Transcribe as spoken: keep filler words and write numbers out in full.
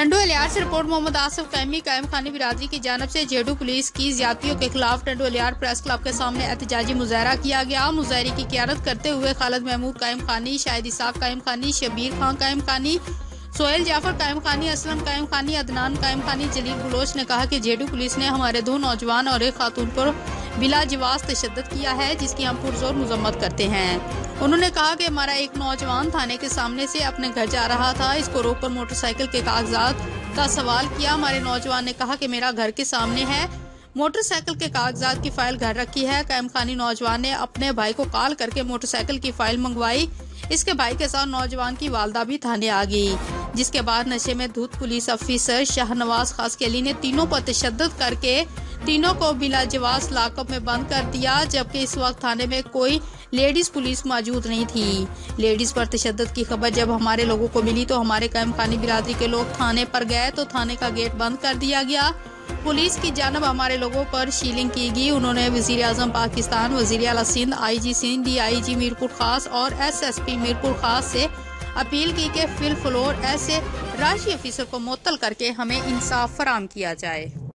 टंडू अलियार से report Mohammad Asif chemo कायम खानी बिरादरी की जानब से जेडू पुलिस की ज्यादतियों के खिलाफ टंडू अलियार प्रेस क्लब के सामने एहतजाजी मुजाहरा किया गया। मुजाहरे की क़ियादत करते हुए खालिद महमूद कायम खानी, शाहिद इसाक कायम खानी, शबीर खान कायम खानी, सोहेल जाफर कायम खानी, असलम कायम खानी, अदनान कायम खानी, जलील बलोच ने कहा कि जेडू पुलिस ने हमारे दो नौजवान और एक खातून पर बिला जवाज तशद्दुद किया है, जिसकी हम पुरजोर मजम्मत करते हैं। उन्होंने कहा कि हमारा एक नौजवान थाने के सामने से अपने घर जा रहा था, इसको रोककर मोटरसाइकिल के कागजात का सवाल किया। हमारे नौजवान ने कहा कि मेरा घर के सामने है, मोटरसाइकिल के कागजात की फाइल घर रखी है। कायम खानी नौजवान ने अपने भाई को कॉल करके मोटरसाइकिल की फाइल मंगवाई। इसके भाई के साथ नौजवान की वालदा भी थाने आ गई, जिसके बाद नशे में धुत पुलिस अफसर शाहनवाज खास के अली ने तीनों पर तशद्दुद करके तीनों को बिला जवाज लाकअप में बंद कर दिया, जबकि इस वक्त थाने में कोई लेडीज पुलिस मौजूद नहीं थी। लेडीज पर तशद्दुद की खबर जब हमारे लोगों को मिली तो हमारे कायम खानी बिरादरी के लोग थाने पर गए तो थाने का गेट बंद कर दिया गया। पुलिस की जानब हमारे लोगों पर शीलिंग की गई। उन्होंने वजीर आजम पाकिस्तान, वजीर आला Sindh, I G Sindh, D I G Mirpur Khas और एस एस पी मीरपुर खास से अपील की कि फिल फ्लोर ऐसे राशि ऑफिसर को मुअत्तल करके हमें इंसाफ फराहम किया जाए।